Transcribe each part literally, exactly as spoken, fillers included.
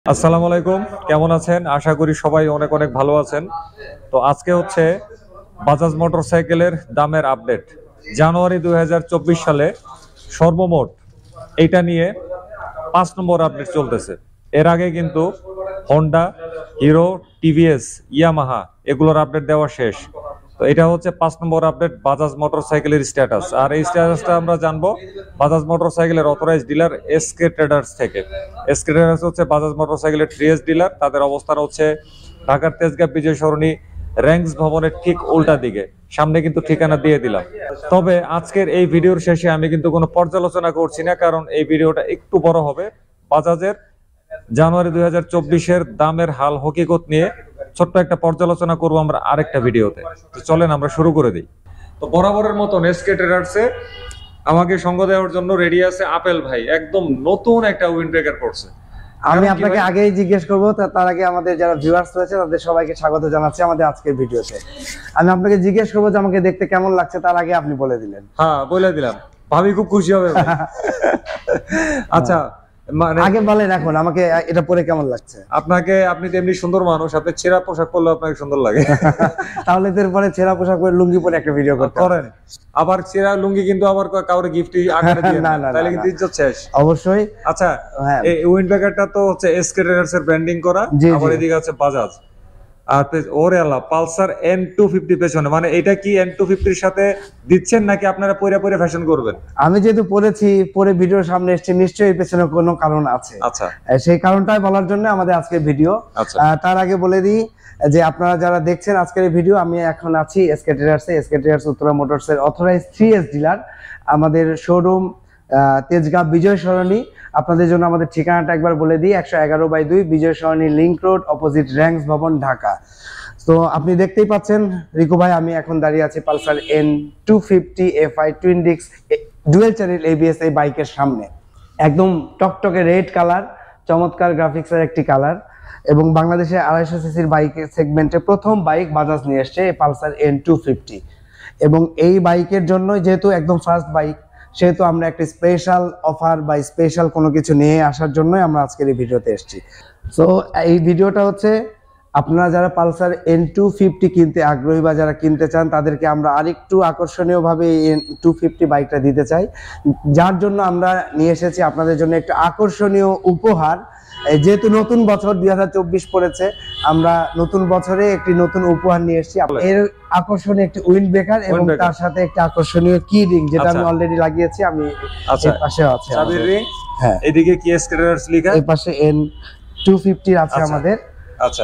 আসসালামু আলাইকুম, কেমন আছেন? আশা করি সবাই অনেক অনেক ভালো আছেন। তো আজকে হচ্ছে বাজাজ মোটরসাইকেলের দামের আপডেট। জানুয়ারি দুই হাজার চব্বিশ সালে সর্বমোট এইটা নিয়ে পাঁচ নম্বর আপডেট চলতেছে। এর আগে কিন্তু হন্ডা, হিরো, টিভিএস, ইয়ামাহা এগুলোর আপডেট দেওয়া শেষ। তো এটা হচ্ছে পাঁচ নম্বর আপডেট বাজাজ মোটরসাইকেলের স্ট্যাটাস। আর এই স্ট্যাটাসটা আমরা জানবো বাজাজ মোটরসাইকেলের অথরাইজড ডিলার এসকে ট্রেডার্স থেকে। এসকে ট্রেডার্স হচ্ছে বাজাজ মোটরসাইকেলের থ্রিএস ডিলার। তাদের অবস্থান হচ্ছে ঢাকার তেজগাঁ বিজয় সরণি র্যাঙ্কস ভবনের ঠিক উল্টা দিকে। সামনে কিন্তু ঠিকানা দিয়ে দিলাম। তবে আজকের এই ভিডিওর শেষে আমি কিন্তু কোনো পর্যালোচনা করছি না, কারণ এই ভিডিওটা একটু বড় হবে। বাজাজের জানুয়ারি দুই হাজার চব্বিশের দামের হাল হকিকত নিয়ে ছোট্ট একটা পর্যালোচনা করবো আমরা আরেকটা ভিডিওতে। তো চলেন আমরা শুরু করে দিই। তো বরাবরের মতন এসকে ট্রেডার্সে আমাকে সঙ্গ দেওয়ার জন্য রেডি আছে আপেল ভাই। একদম নতুন একটা উইন্ড ব্রেকার করছে। আমি আপনাকে আগেই জিজ্ঞেস করবো, তার আগে আমাদের যারা ভিউয়ার্স রয়েছে তাদের সবাইকে স্বাগত জানাচ্ছি আমাদের আজকের ভিডিওতে। আমি আপনাকে জিজ্ঞেস করবো যে আমাকে দেখতে কেমন লাগছে, তার আগে আপনি বলে দিলেন। হ্যাঁ, বলে দিলাম, ভাবি খুব খুশি হবে। আচ্ছা, আগে বলেন এখন আমাকে এটা পরে কেমন লাগছে। আপনাকে, আপনি তো এমনি সুন্দর মানুষ, আপনি ছেঁড়া পোশাক পরলে আপনাকে সুন্দর লাগে। তাহলে এরপরে ছেঁড়া পোশাক পরে লুঙ্গি পরে একটা ভিডিও করেন। আবার ছেঁড়া লুঙ্গি কিন্তু আবার কাউরে গিফট আকারে দিয়ে না, তাহলে কিন্তু ইজ্জত শেষ। অবশ্যই। আচ্ছা, এই উইন্ড ব্রেকারটা তো হচ্ছে এসকে ট্রেডার্স এর ব্র্যান্ডিং করা। আবার এদিকে আছে বাজাজ। আর ওরে আল্লাহ, পালসার এন টু ফিফটি পেছনে, মানে এটা কি এন টু ফিফটির সাথে দিচ্ছেন নাকি আপনারা পরে পরে ফ্যাশন করবেন? আমি যেহেতু পড়েছি, পরে ভিডিওর সামনে এসেছি, নিশ্চয়ই পেছনে কোনো কারণ আছে। আচ্ছা, সেই কারণটাই বলার জন্য আমাদের আজকের ভিডিও। তার আগে বলে দিই যে আপনারা যারা দেখছেন আজকের এই ভিডিও, আমি এখন আছি এসকে ট্রেডার্সে। এসকে ট্রেডার্স উত্তরা মোটরসের অথরাইজড থ্রিএস ডিলার। আমাদের শোরুম তেজগাঁ বিজয় সরণি। আপনাদের জন্য আমাদের ঠিকানাটা একবার বলে দিই, একশো এগারো বাই দুই Bijoy Sarani link road, opposite Ranks ভবন, ঢাকা। তো আপনি দেখতেই পাচ্ছেন রিকু ভাই, আমি এখন দাঁড়িয়ে আছি Pulsar N two fifty F I twin disc dual channel ABS এই বাইকের সামনে। একদম টকটকে রেড কালার, চমৎকার গ্রাফিক্সের একটি কালার, এবং বাংলাদেশে আড়াইশো সিসির বাইকের সেগমেন্টে প্রথম বাইক বাজাজ নিয়ে এসছে পালসার এন টু ফিফটি। এবং এই বাইকের জন্য যেহেতু একদম ফার্স্ট বাইক, সেহেতু আমরা একটা স্পেশাল অফার বা স্পেশাল কোনো কিছু নিয়ে আসার জন্যই আমরা আজকের এই ভিডিওতে এসেছি। সো এই ভিডিওটা হচ্ছে আপনারা যারা পালসার এন টু ফিফটি কিনতে আগ্রহী বা যারা কিনতে চান, তাদেরকে আমরা আরেকটু আকর্ষণীয়ভাবে এন টু ফিফটি বাইকটা দিতে চাই, যার জন্য আমরা নিয়ে এসেছি আপনাদের জন্য একটা আকর্ষণীয় উপহার। যেহেতু নতুন বছর দুই হাজার চব্বিশ পড়েছে, আমরা নতুন বছরে একটি নতুন উপহার নিয়ে এসেছি। এর আকর্ষণীয় একটি উইন্ড ব্রেকার এবং তার সাথে একটা আকর্ষণীয় কি রিং, যেটা আমি অলরেডি লাগিয়েছি। আমি এর পাশে আছে চাবির রিং। হ্যাঁ, এদিকে কি এসকে ট্রেডার্স লেখা, এই পাশে এন টু ফিফটি আছে আমাদের। আচ্ছা,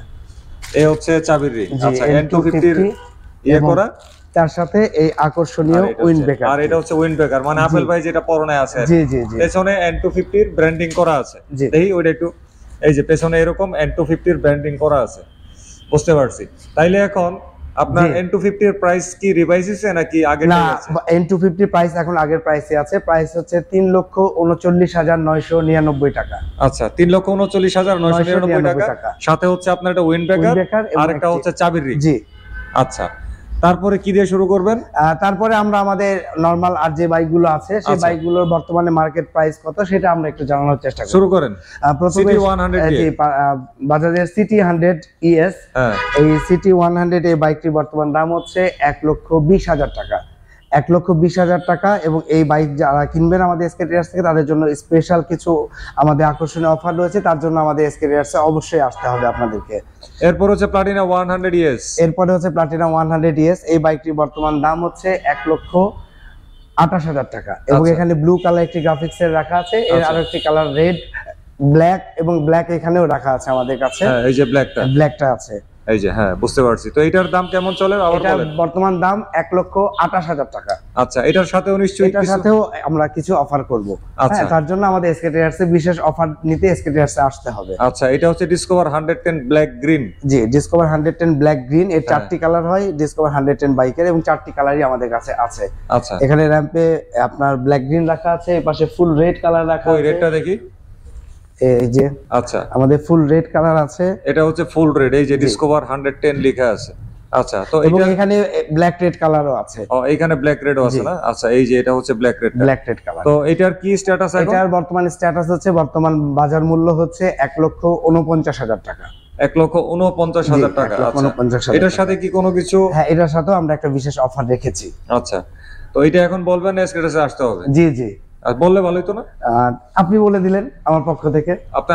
এই হচ্ছে চাবির রিং। আচ্ছা, এন টু ফিফটি এর ইয়ে করা, তার সাথে এই আকর্ষণীয় উইন্ড ব্রেকার। আর এটা হচ্ছে উইন্ড ব্রেকার, মানে আপেল ভাই যেটা পরনে আছে। জি জি জি, পেছনে এন টু ফিফটি এর ব্র্যান্ডিং করা আছে। দেখি ওইটা একটু, এই যে পেছনে এরকম এন টু ফিফটি এর ব্র্যান্ডিং করা আছে, বুঝতে পারছি। তাইলে এখন আপনার এন টু ফিফটি এর প্রাইস কি রিভাইজ হয়েছে নাকি আগের না? এন টু ফিফটি প্রাইস এখন আগের প্রাইসে আছে। প্রাইস হচ্ছে তিন লক্ষ উনচল্লিশ হাজার নয়শো নিরানব্বই টাকা। আচ্ছা, তিন লক্ষ উনচল্লিশ হাজার নয়শো নিরানব্বই টাকা। সাথে হচ্ছে আপনার একটা উইন্ড ব্রেকার আর একটা হচ্ছে চাবির রিং। জি, আচ্ছা। তারপরে কি দিয়ে শুরু করবেন? তারপরে আমরা আমাদের নরমাল আর যে বাইকগুলো আছে সেই বাইকগুলোর বর্তমানে মার্কেট প্রাইস কত সেটা আমরা একটু জানানোর চেষ্টা করব। শুরু করেন। প্রথমে বাজাজের সিটি হান্ড্রেড ইএস, এই সিটি ওয়ান হান্ড্রেড এই বাইকটির বর্তমান দাম হচ্ছে এক লক্ষ বিশ হাজার টাকা। এক লক্ষ বিশ হাজার টাকা। এবং এই বাইক যারা কিনবেন আমাদের এসকে ট্রেডার্স থেকে, তাদের জন্য স্পেশাল কিছু আমাদের আকর্ষণীয় অফার রয়েছে। তার জন্য আমাদের এসকে ট্রেডার্সে অবশ্যই আসতে হবে আপনাদেরকে। এরপর হচ্ছে প্লাটিনা ওয়ান হান্ড্রেড ইএস। এরপরে হচ্ছে প্লাটিনা ওয়ান হান্ড্রেড ইএস। এই বাইকটির বর্তমান দাম হচ্ছে এক লক্ষ আঠাশ হাজার টাকা। এবং এখানে ব্লু কালার একটি গ্রাফিক্স এর রাখা আছে, এর আরো একটি কালার রেড, ব্ল্যাক এবং ব্ল্যাক এখানেও রাখা আছে আমাদের কাছে। এই যে ব্ল্যাকটা, ব্ল্যাকটা আছে এই যে। হ্যাঁ, বুঝতে পারছি। তো এটার দাম কেমন চলে? এটার বর্তমান দাম এক লক্ষ আঠাশ হাজার টাকা। আচ্ছা, এটার সাথেও নিশ্চয়ই এটার সাথেও আমরা কিছু অফার করব। আচ্ছা, তার জন্য আমাদের এসকে ট্রেডার্সে বিশেষ অফার নিতে এসকে ট্রেডার্সে আসতে হবে। আচ্ছা, এটা হচ্ছে Discover hundred ten black green. জি, Discover hundred ten black green. এর চারটি কালার হয় ডিসকভার হান্ড্রেড টেন বাইকের, এবং চারটি কালারই আমাদের কাছে আছে। আচ্ছা, এখানে র্যাম্পে আপনার ব্ল্যাক গ্রিন রাখা আছে, এই পাশে ফুল রেড কালার রাখা আছে। ওই রেডটা দেখি। এই যে, আচ্ছা, আমাদের ফুল রেড কালার আছে। এটা হচ্ছে ফুল রেড, এই যে ডিসকভার হান্ড্রেড টেন লেখা আছে। আচ্ছা, তো এবং এখানে ব্ল্যাক রেড কালারও আছে। ও, এখানে ব্ল্যাক রেডও আছে না? আচ্ছা, এই যে এটা হচ্ছে black red, black red colour. তো এটার কি স্ট্যাটাস এখন? এটার বর্তমান স্ট্যাটাস হচ্ছে, বর্তমান বাজার মূল্য হচ্ছে এক লক্ষ উনপঞ্চাশ হাজার টাকা। এক লক্ষ উনপঞ্চাশ হাজার টাকা। আচ্ছা, এটার সাথে কি কোনো কিছু? হ্যাঁ, এটার সাথেও আমরা একটা বিশেষ অফার রেখেছি। আচ্ছা, তো এটা এখন বলবেন স্ক্রিনে আসতে হবে? জি জি, আর বললে ভালোই তো না? আপনি বলে দিলেন আমার পক্ষ থেকে।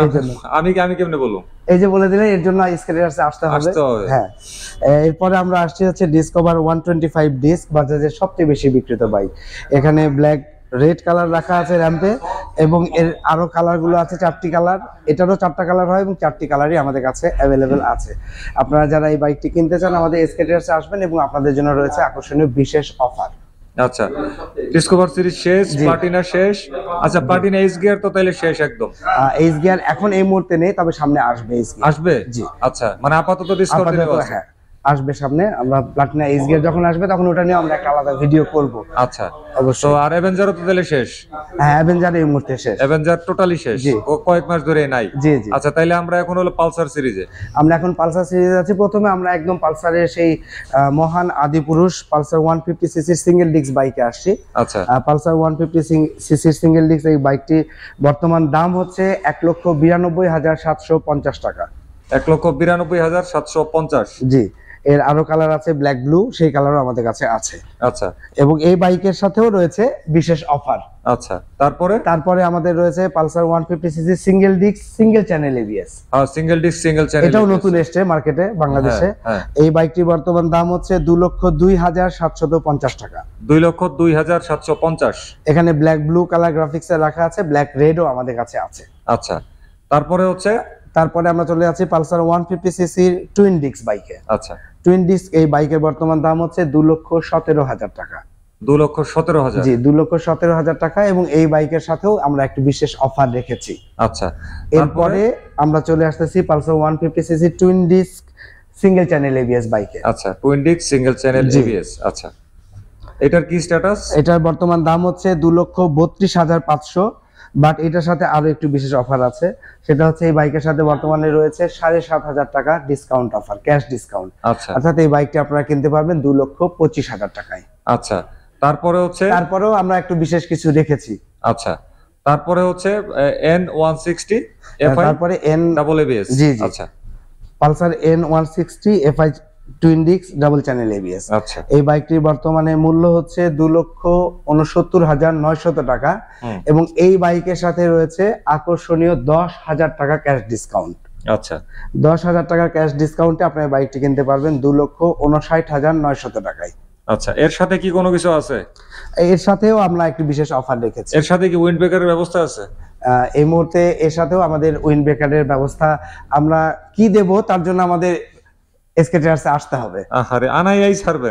আমি আমি কেমনে বলবো? এই যে বলে দিলেন, এর জন্য স্ক্রিনে আসতে হবে। হ্যাঁ, এরপরে আমরা আসছি হচ্ছে Discover one twenty five disc, বাজাজের সবচেয়ে বেশি বিক্রিত বাইক। এখানে ব্ল্যাক রেড কালার রাখা আছে র্যাম্পে, এবং এর আরো কালার গুলো আছে, চারটি কালার। এটারও চারটা কালার হয় এবং চারটি কালারই আমাদের কাছে অ্যাভেলেবেল আছে। আপনারা যারা এই বাইকটি কিনতে চান আমাদের স্কেটার্সে আসবেন, এবং আপনাদের জন্য রয়েছে আকর্ষণীয় বিশেষ অফার। আচ্ছা, ডিসকভার সিরিজ শেষ, প্লাটিনা শেষ। আচ্ছা, প্লাটিনা এইচ গিয়ার তো তাইলে শেষ একদম? এইচ গিয়ার এখন এই মুহূর্তে নেই, তবে সামনে আসবে। আসবে? জি। আচ্ছা, মানে আপাতত ডিসকন্টিনিউ আছে। হ্যাঁ, আসবে সামনে। আমরা প্লাটিনা এইচ গিয়ার যখন আসবে তখন ওটা নিয়ে আমরা একটা আলাদা ভিডিও করব। আচ্ছা, অবশ্যই। আর অ্যাভেঞ্জারও তো তাহলে শেষ? হ্যাঁ, অ্যাভেঞ্জার এই মুহূর্তে শেষ। অ্যাভেঞ্জার টোটালি শেষ, ও কয়েক মাস ধরে নাই। জি জি। আচ্ছা, তাইলে আমরা এখন হলো পালসার সিরিজে। আমরা এখন পালসার সিরিজে আছি। প্রথমে আমরা একদম পালসারের সেই মহান আদি পুরুষ পালসার ওয়ান ফিফটি সিসির সিঙ্গেল ডিস্ক বাইকে আসছি। আচ্ছা, পালসার ওয়ান ফিফটি সিসির সিঙ্গেল ডিস্ক এই বাইকটি বর্তমান দাম হচ্ছে এক লক্ষ বিরানব্বই হাজার সাতশো পঞ্চাশ টাকা। এক লক্ষ বিরানব্বই হাজার সাতশো পঞ্চাশ। জি। এর আরো কালার আছে, ব্ল্যাক ব্লু, সেই কালারও আমাদের কাছে আছে। আচ্ছা, এবং এই বাইকের সাথেও রয়েছে বিশেষ অফার। আচ্ছা, তারপরে তারপরে আমাদের রয়েছে Pulsar one fifty CC single disc single channel ABS. হ্যাঁ, সিঙ্গেল ডিস্ক সিঙ্গেল চ্যানেল, এটাও নতুন এসেছে মার্কেটে বাংলাদেশে। এই বাইকটি বর্তমান দাম হচ্ছে দুই লক্ষ দুই হাজার সাতশত পঞ্চাশ টাকা। দুই লক্ষ দুই হাজার সাতশো পঞ্চাশ। এখানে ব্ল্যাক ব্লু কালার গ্রাফিক্স এর রাখা আছে, ব্ল্যাক রেডও আমাদের কাছে আছে। আচ্ছা, তারপরে হচ্ছে তারপরে আমরা চলে যাচ্ছি পালসার ওয়ান ফিফটি সিসির টুইন ডিস্ক বাইকে। আচ্ছা, টুইন ডিস্ক এই বাইকের বর্তমান দাম হচ্ছে দুই লক্ষ সতেরো হাজার টাকা। দুই লক্ষ সতেরো হাজার। জি, দুই লক্ষ সতেরো হাজার টাকা। এবং এই বাইকের সাথেও আমরা একটু বিশেষ অফার রেখেছি। আচ্ছা, এরপরে আমরা চলে আসতেছি Pulsar one fifty CC twin disc single channel ABS বাইকে। আচ্ছা, twin disc single channel ABS. আচ্ছা, এটার কি স্ট্যাটাস? এটার বর্তমান দাম হচ্ছে দুই লক্ষ বত্রিশ হাজার পাঁচশো। বাট এটার সাথে আরো একটু বিশেষ অফার আছে, সেটা হচ্ছে এই বাইকের সাথে বর্তমানে রয়েছে সাড়ে সাত হাজার টাকা ডিসকাউন্ট অফার, ক্যাশ ডিসকাউন্ট। আচ্ছা, অর্থাৎ এই বাইকটি আপনারা কিনতে পারবেন দুই লক্ষ পঁচিশ হাজার টাকায়। আচ্ছা, তারপরে হচ্ছে তারপরেও আমরা একটু বিশেষ কিছু রেখেছি। আচ্ছা, তারপরে হচ্ছে এন ওয়ান সিক্সটি এফআই, তারপরে এন ডাবল এবিএস। জি জি। আচ্ছা, Pulsar N one sixty FI twin disc double channel ABS. আচ্ছা, এই বাইকটির বর্তমানে মূল্য হচ্ছে দুই লক্ষ উনসত্তর হাজার নয়শত টাকা, এবং এই বাইকের সাথে রয়েছে আকর্ষণীয় দশ হাজার টাকা ক্যাশ ডিসকাউন্ট। আচ্ছা, দশ হাজার টাকার ক্যাশ ডিসকাউন্টে আপনার বাইকটি কিনতে পারবেন দুই লক্ষ উনষাট হাজার নয়শত টাকায়। আচ্ছা, এর সাথে কি কোনো কিছু আছে? এর সাথেও আমরা একটু বিশেষ অফার রেখেছি। এর সাথে কি উইন্ড ব্রেকারের ব্যবস্থা আছে? এই মুহূর্তে এর সাথেও আমাদের উইন্ড ব্রেকারের ব্যবস্থা আমরা কি দেব, তার জন্য আমাদের স্কেটার্সে আসতে হবে। আরে আনাই আই ছাড়বেন,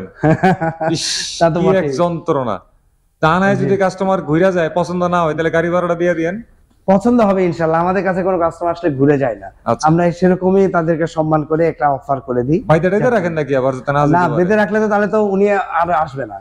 তা তো এক যন্ত্রণা। তা আনাই যদি কাস্টমার ঘুরে যায়, পছন্দ না হয়, তাহলে গাড়ি ভাড়াটা দিয়ে দিয়েন। পছন্দ হবে ইনশাআল্লাহ। আমাদের কাছে কোনো কাস্টমার আসলে ঘুরে যায় না, আমরা সেরকমই তাদেরকে সম্মান করে একটা অফার করে দিই। বাইদা টাইদা রাখেন নাকি আবার? না, বেঁধে রাখলে তো তাহলে তো উনি আর আসবে না।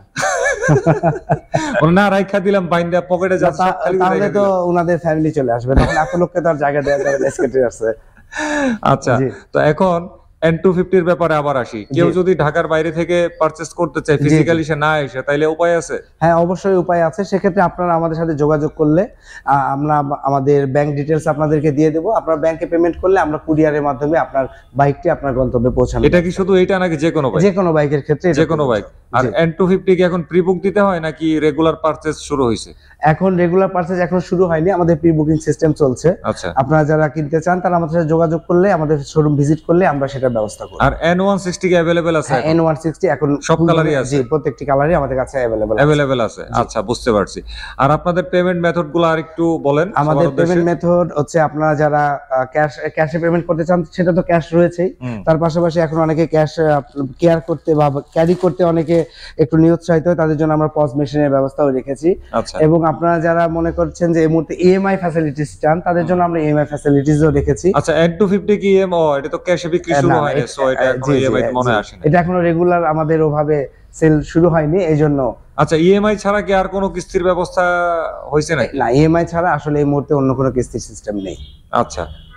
না, রাইখা দিলাম বাইন্দা পকেটে যাচ্ছে, তাহলে তো উনাদের ফ্যামিলি চলে আসবে, তখন এত লোককে তো আর জায়গা দেওয়া যাবে না স্কেটার্সে। আচ্ছা, তো এখন এন টু ফিফটি এর ব্যাপারে আবার আসি। কেউ যদি ঢাকার বাইরে থেকে পারচেজ করতে চায়, ফিজিক্যালি সে না এসে, তাইলে উপায় আছে? হ্যাঁ, অবশ্যই উপায় আছে। সেক্ষেত্রে আপনারা আমাদের সাথে যোগাযোগ করলে আমরা আমাদের ব্যাংক ডিটেলস আপনাদেরকে দিয়ে দেবো। আপনার ব্যাংকে পেমেন্ট করলে আমরা কুরিয়ারের মাধ্যমে আপনার বাইকটি আপনার গন্তব্যে পৌঁছানো। এটা কি শুধু এটা নাকি যে কোনো বাইক? যে কোনো বাইকের ক্ষেত্রে, যে কোনো বাইক। আর এন টু ফিফটি কি এখন প্রি বুক দিতে হয় নাকি রেগুলার পারচেজ শুরু হয়েছে? এখন রেগুলার পারচেজ এখন শুরু হয়নি, আমাদের প্রি বুকিং সিস্টেম চলছে। আচ্ছা, আপনারা যারা কিনতে চান তারা আমাদের সাথে যোগাযোগ করলে, আমাদের শোরুম ভিজিট করলে আমরা সেটার ব্যবস্থা করব। আর এন ওয়ান সিক্সটি কি अवेलेबल আছে? এন ওয়ান সিক্সটি এখন সব কালারই আছে? জি, প্রত্যেকটি কালারই আমাদের কাছে अवेलेबल अवेलेबल আছে। আচ্ছা, বুঝতে পারছি। আর আপনাদের পেমেন্ট মেথড গুলো আরেকটু বলেন। আমাদের পেমেন্ট মেথড হচ্ছে, আপনারা যারা ক্যাশ ক্যাশে পেমেন্ট করতে চান সেটা তো ক্যাশ রয়েছেই, তার পাশাপাশি এখন অনেকে ক্যাশ কেয়ার করতে বা ক্যারি করতে অনেকে একটু নিরুৎসাহিত হয়, তাদের জন্য আমরা পজ মেশিনের ব্যবস্থাও রেখেছি। এবং আপনারা যারা মনে করছেন যে এই মুহূর্তে ইএমআই ফ্যাসিলিটিস চান, তাদের জন্য আমরা ইএমআই ফ্যাসিলিটিসও রেখেছি। আচ্ছা, এন টু ফিফটি কি ইএমআই? এটা তো ক্যাশে বিক্রি শুরু হয়নি, সো এটা এখন ইএমআই মনে আসে না। এটা এখনো রেগুলার আমাদের ওভাবে সেল শুরু হয়নি, এইজন্য। আচ্ছা, ইএমআই ছাড়া কি আর কোনো কিস্তির ব্যবস্থা হয়েছে নাকি? না, ইএমআই ছাড়া আসলে এই মুহূর্তে অন্য কোনো কিস্তির সিস্টেম নেই। আচ্ছা,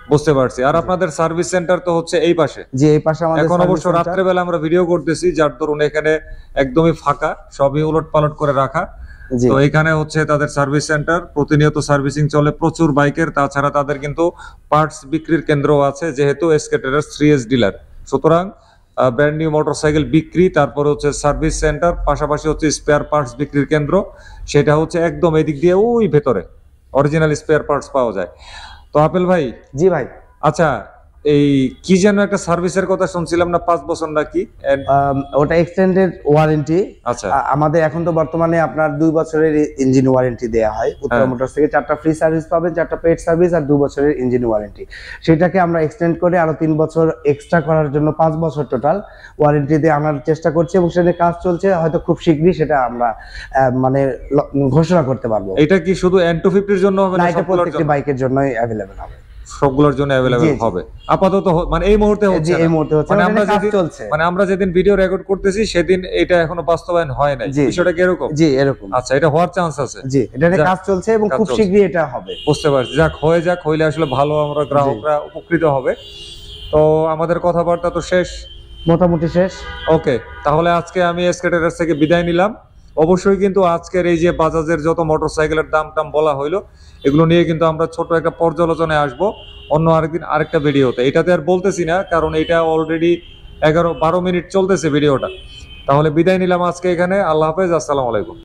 বুঝতে পারছি। আর আপনাদের সার্ভিস সেন্টার তো হচ্ছে এই পাশে। জি, এই পাশে আমাদের এখন অবশ্য রাত্রে বেলা আমরা ভিডিও করতেছি, যার ধরুন এখানে একদমই ফাঁকা, সবই উলট পালট করে রাখা। তো এখানে হচ্ছে তাদের সার্ভিস সেন্টার, প্রতিনিয়ত সার্ভিসিং চলে প্রচুর বাইকের। তাছাড়া তাদের কিন্তু পার্টস বিক্রির কেন্দ্র আছে, যেহেতু SK Traders three S dealer. সুতরাং ব্র্যান্ড নিউ মোটরসাইকেল বিক্রি, তারপরে হচ্ছে সার্ভিস সেন্টার, পাশাপাশি হচ্ছে স্পেয়ার পার্টস বিক্রির কেন্দ্র। সেটা হচ্ছে একদম এদিক দিয়ে ওই ভেতরে অরিজিনাল স্পেয়ার পার্টস পাওয়া যায়। তো আপেল ভাই। জি ভাই। আচ্ছা, এই কি যেন একটা সার্ভিসের কথা শুনছিলাম না, পাঁচ বছর নাকি? ওটা এক্সটেন্ডেড ওয়ারেন্টি। আচ্ছা, আমাদের এখন তো বর্তমানে আপনার দুই বছরের ইঞ্জিন ওয়ারেন্টি দেওয়া হয় উত্তরা মোটরস থেকে। চারটা ফ্রি সার্ভিস পাবেন, চারটা পেড সার্ভিস আর দুই বছরের ইঞ্জিন ওয়ারেন্টি। সেটাকে আমরা এক্সটেন্ড করে আরো তিন বছর এক্সট্রা করার জন্য পাঁচ বছর টোটাল ওয়ারেন্টি দিয়ে আনার চেষ্টা করছি, এবং সেটা কাজ চলছে। হয়তো খুব শীঘ্রই সেটা আমরা মানে ঘোষণা করতে পারবো। এটা কি শুধু এন টু ফিফটি এর জন্য হবে না, এটা প্রত্যেকটি বাইকের জন্যই अवेलेबल হবে? সবগুলোর জন্য अवेलेबल হবে আপাতত, মানে এই মুহূর্তে হচ্ছে। এই মুহূর্তে হচ্ছে, মানে আমরা কাজ চলছে। মানে আমরা যেদিন ভিডিও রেকর্ড করতেছি সেদিন এটা এখনো বাস্তবায়ন হয় নাই। বিষয়টা কি এরকম? জি, এরকম। আচ্ছা, এটা হওয়ার চান্স আছে। জি, এটা নিয়ে কাজ চলছে এবং খুব শীঘ্রই এটা হবে। বুঝতে পারছি। যাক, হয়ে যাক, হইলে আসলে ভালো, আমরা গ্রাহকরা উপকৃত হবে। তো আমাদের কথাবার্তা তো শেষ, মোটামুটি শেষ। ওকে, তাহলে আজকে আমি এসকে ট্রেডার্স থেকে বিদায় নিলাম। অবশ্যই কিন্তু আজকের এই যে বাজাজের যত মোটরসাইকেলের দাম টাম বলা হইলো, এগুলো নিয়ে কিন্তু আমরা ছোট একটা পর্যালোচনায় আসবো অন্য আরেকদিন আরেকটা ভিডিওতে। এটাতে আর বলতেছি না, কারণ এটা অলরেডি এগারো বারো মিনিট চলতেছে ভিডিওটা। তাহলে বিদায় নিলাম আজকে এখানে। আল্লাহ হাফেজ, আসসালামু আলাইকুম।